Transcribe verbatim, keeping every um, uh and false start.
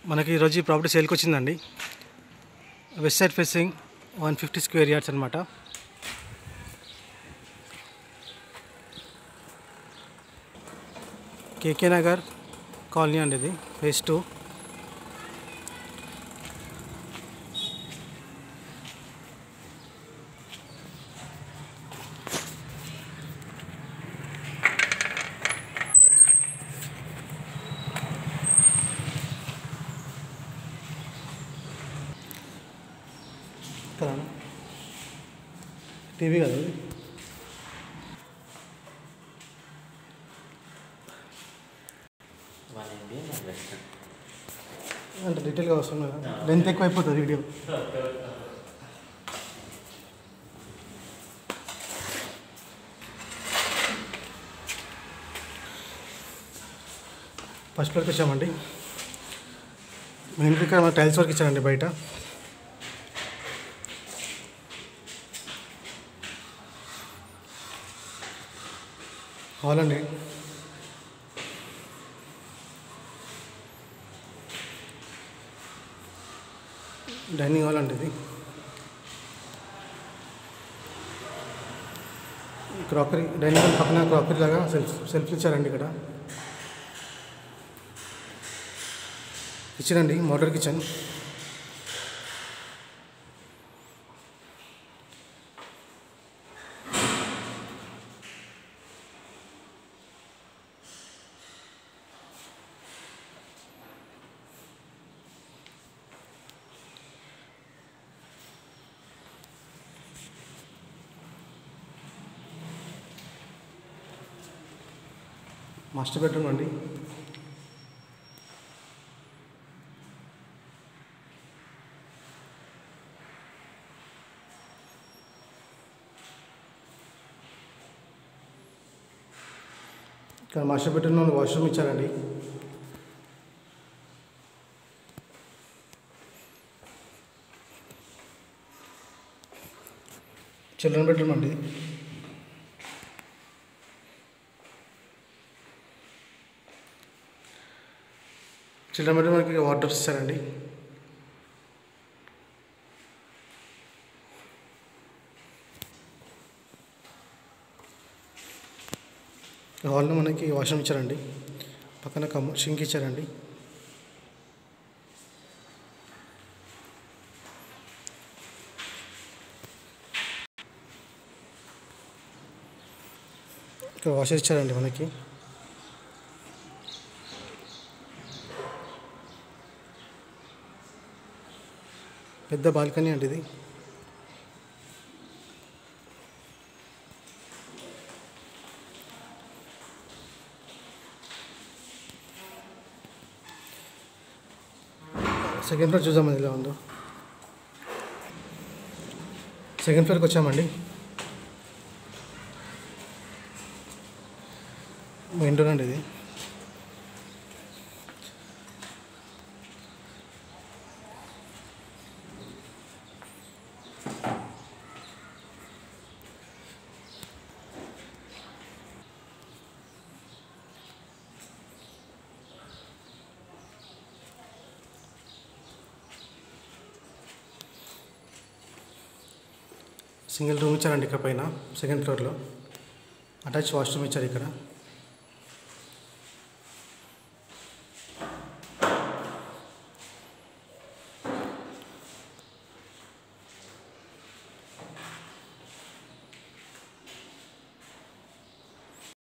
మనకి ఈరోజు ఈ ప్రాపర్టీ సేల్కి వచ్చిందండి. West side facing one fifty square yards అనమాట. కేకే నగర్ కాలనీ అండి, ఇది ఫేజ్ టూ. టీవీ కదా ఇది. అంటే డీటెయిల్గా వస్తుంది కదా, లెంత్ ఎక్కువ అయిపోతుంది వీడియో. ఫస్ట్ ఫ్లోర్కి వచ్చామండి. మెయిన్ ఇక్కడ మన టైల్స్ వర్క్ ఇచ్చారండి బయట. హాల్ అండి, డైనింగ్ హాల్ అండి ఇది. క్రాకరీ డైనింగ్ హాల్ పక్కన క్రాకరీ లాగా సెల్ఫ్ సెల్ఫ్ ఇచ్చారండి. ఇక్కడ కిచెన్ అండి, మోడర్ కిచెన్. మాస్టర్ బెడ్రూమ్ అండి. ఇక్కడ మాస్టర్ బెడ్రూమ్లో వాష్రూమ్ ఇచ్చారండి. చిల్డ్రన్ బెడ్రూమ్ అండి. చిల్డ్రన్ బెడ్రూమ్ మనకి వార్డ్రోబ్స్ ఇస్తారండి. హాల్లో మనకి వాష్రూమ్ ఇచ్చారండి, పక్కన కమ్ షింక్ ఇచ్చారండి. ఇక్కడ వాషర్ ఇచ్చారండి మనకి. పెద్ద బాల్కనీ అండి ఇది. సెకండ్ ఫ్లోర్ చూద్దామండి ఇలా ఉందో. సెకండ్ ఫ్లోర్కి వచ్చామండి. మెయిన్ డోర్ అండి ఇది. సింగిల్ రూమ్ ఇచ్చారండి ఇక్కడ పైన సెకండ్ ఫ్లోర్లో. అటాచ్ వాష్రూమ్ ఇచ్చారు ఇక్కడ.